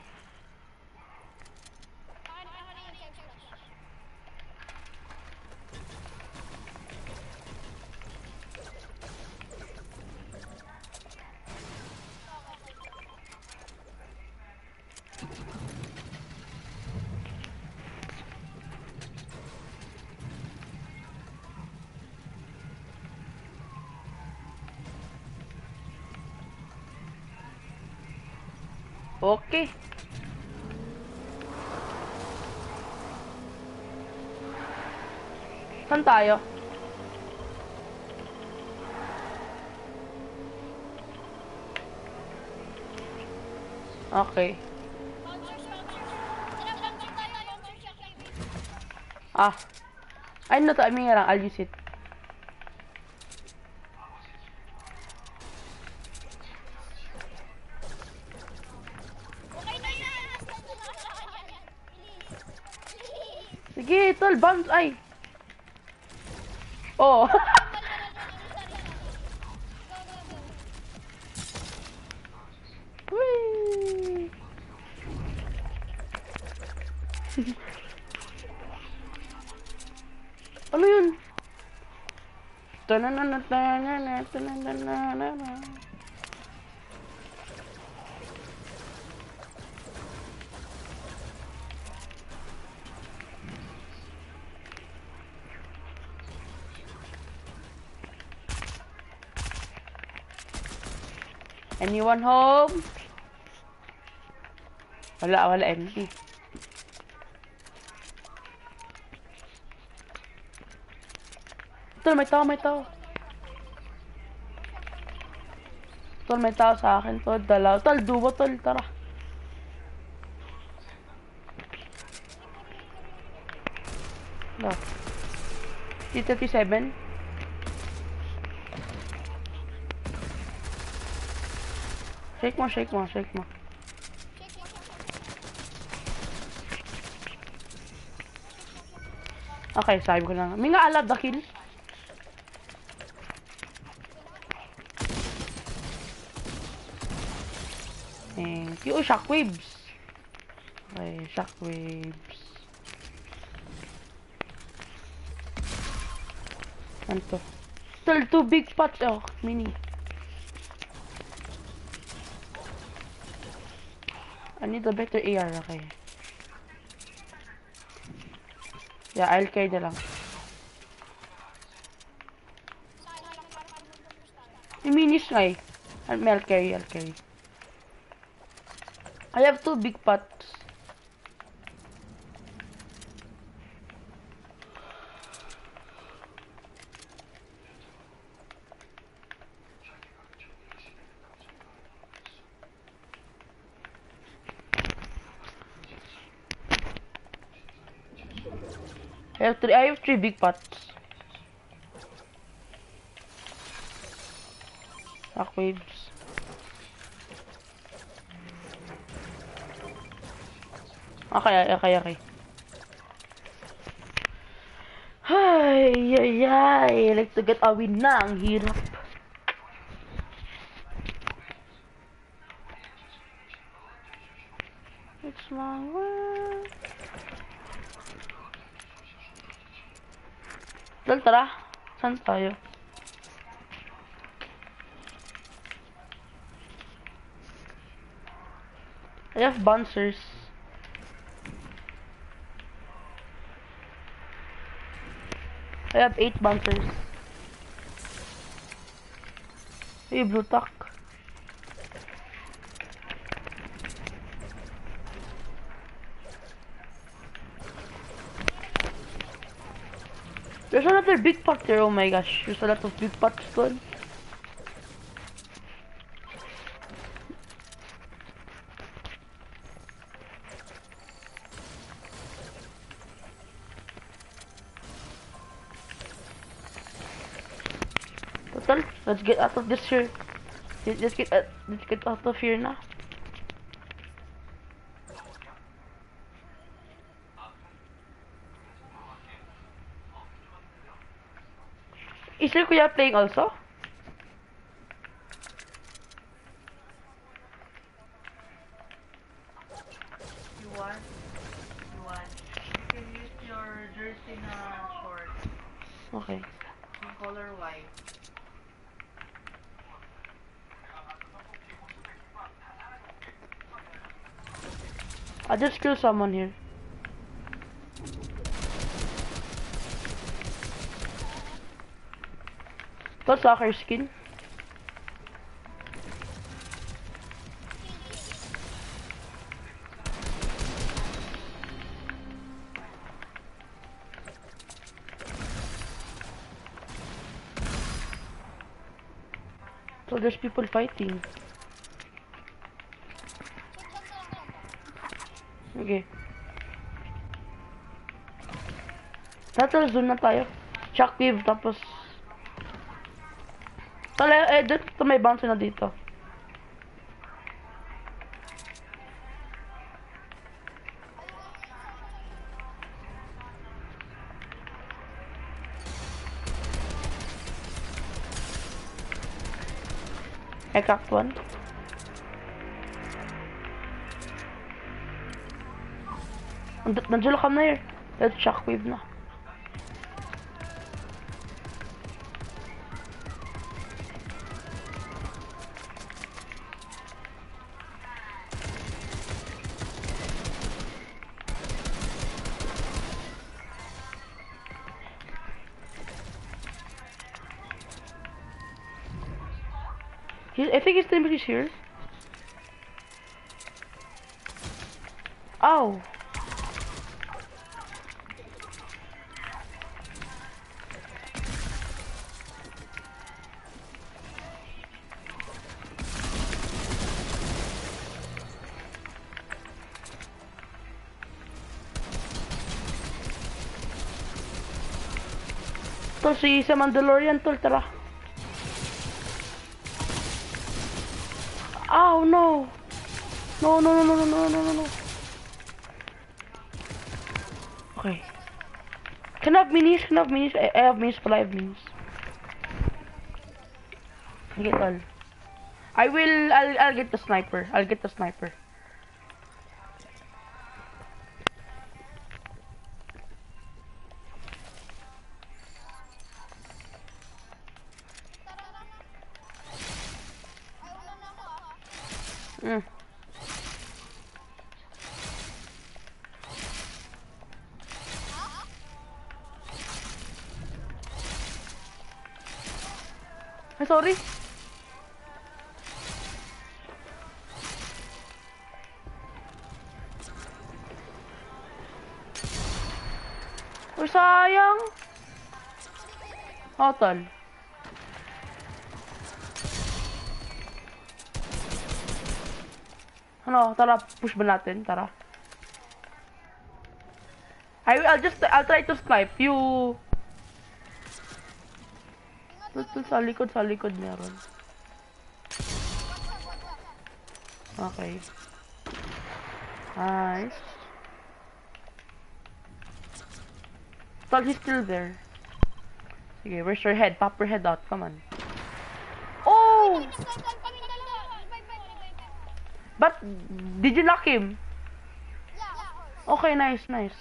Okay. Saan tayo? Okay. Ah. I know to, I mean, I'll use it. Sige, tol, bounce, ay. Oh. Whee! Ano yun? Tananana, tananana. Anyone home? Wala, wala empty. Tol, may tao, may tao. Tol, may tao sa akin, tol. Dalaw. Tol, duwa, tol. Tara. No. T thirty-seven. Shake mo, shake mo, shake mo. Okay, sabi ko lang. May nga alab the kill. Thank you. Oh, shockwaves. Okay, shockwaves. Ano to? Still two big pots. Oh, mini. I need a better A R, okay. Yeah, I'll carry na lang. Yung minis nga eh. I'll carry, I'll carry. I have two big pots. I have three. I have three big pots. Shockwaves. Okay, okay, okay. Ay, ay, ay. Like to get a win na. Ang hirap. It's my world. Dal, tara. Saan tayo? I have bouncers. I have eight bouncers. Hey, blue tack. There's another big pot there. Oh my gosh, there's a lot of big pots gone. Total, let's get out of this here. Let's get uh, let's get out of here now. Is there Kuya playing also? You want? You want? You can use your jersey na short. Okay. Yung color white. I just killed someone here. That's soccer skin. So there's people fighting. Okay. Tatalo zone na tayo. Shockwave tapos. Tala, eh, dito may bounce na dito. I cracked one. Nandiyan ka na here. Let's shockwave na. He, I think his teammate is here. Oh. Tol, si sa Mandalorian, tol, tara. Oh no! No, no, no, no, no, no, no, no, no. Okay. Can I have minis? Can I have minis? I, I have minis, but I have minis. I get all. I will, I'll, I'll get the sniper. I'll get the sniper. Mm. I'm sorry. Uy, sayang. Oh, tol. Ano, tara, push ba natin? Tara. I will, I'll just, I'll try to snipe you. Ito sa likod, sa likod meron. Okay. Nice. Tol, he's still there. Sige, where's your head? Pop your head out, come on. Oh! But, did you knock him? Okay, nice, nice.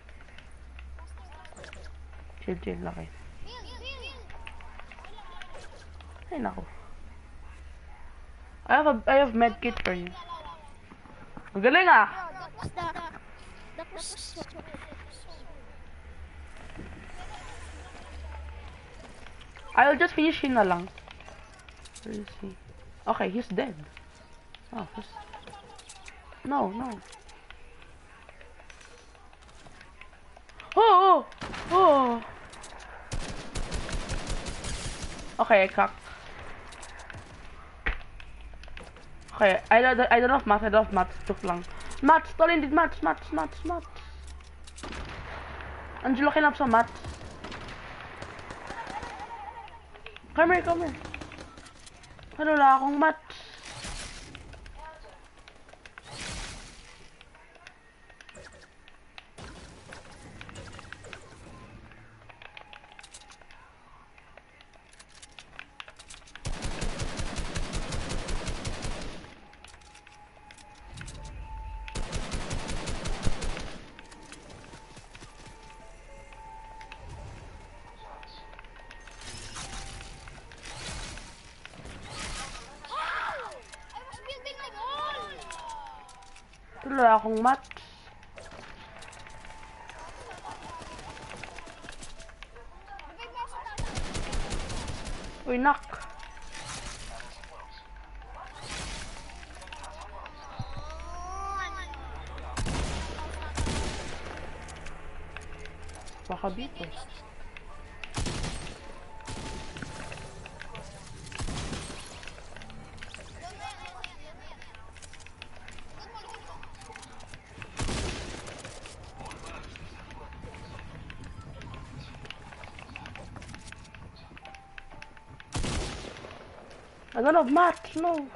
Chill, chill, okay. Ay, nako. I have a, I have med kit for you. Magaling ah! That was so... I'll just finish him na lang. Where is he? Okay, he's dead. Oh, he's... No, no. Oh, oh, oh. Okay, I cracked. Okay, I don't, I don't have mats, I don't have mats. Joke lang. Mats, tolong din mats, mats, mats, mats. Angelo, kinap sa mats. Come here, come here. Ano wala akong mats. Wala akong mats. Uy, knock. Baka dito. I don't have mats, no.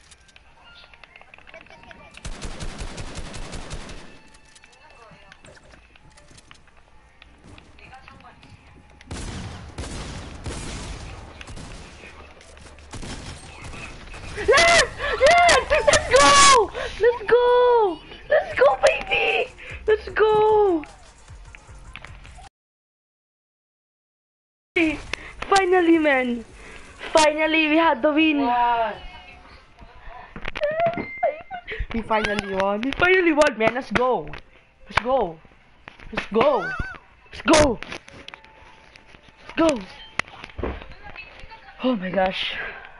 Yes! Yes! Let's go! Let's go! Let's go, baby! Let's go! Finally, man! Finally, we had the win! What? We finally won! We finally won, man! Let's go! Let's go! Let's go! Let's go! Let's go! Oh my gosh!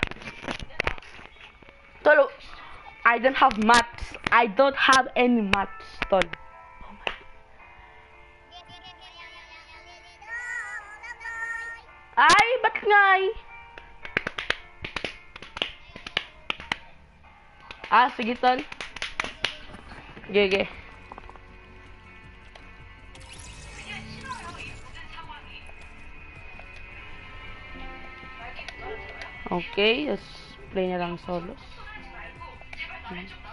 Tolo, I don't have mats. I don't have any mats, Tol. Oh my. Ay, ba't ngay? Ah, sige, Tol. Sige, sige. Okay, let's play na lang solos. Hmm.